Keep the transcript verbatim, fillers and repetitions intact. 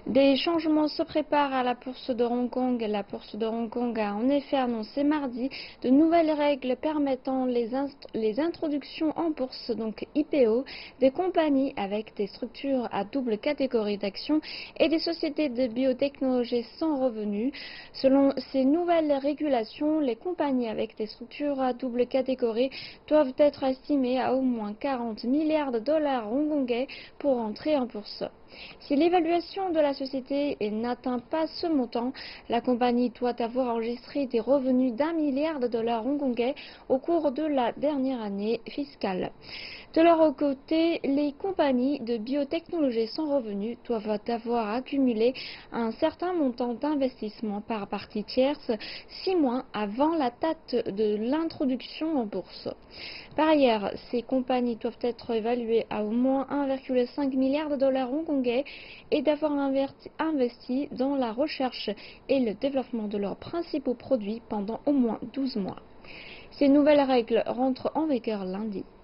Des changements se préparent à la bourse de Hong Kong. La bourse de Hong Kong a en effet annoncé mardi de nouvelles règles permettant les, les introductions en bourse, donc I P O, des compagnies avec des structures à double catégorie d'actions et des sociétés de biotechnologie sans revenus. Selon ces nouvelles régulations, les compagnies avec des structures à double catégorie doivent être estimées à au moins quarante milliards de dollars hongkongais pour entrer en bourse. Si l'évaluation de la société n'atteint pas ce montant, la compagnie doit avoir enregistré des revenus d'un milliard de dollars hongkongais au cours de la dernière année fiscale. De leur côté, les compagnies de biotechnologie sans revenus doivent avoir accumulé un certain montant d'investissement par partie tierce six mois avant la date de l'introduction en bourse. Par ailleurs, ces compagnies doivent être évaluées à au moins un virgule cinq milliard de dollars hongkongais et d'avoir investi dans la recherche et le développement de leurs principaux produits pendant au moins douze mois. Ces nouvelles règles rentrent en vigueur lundi.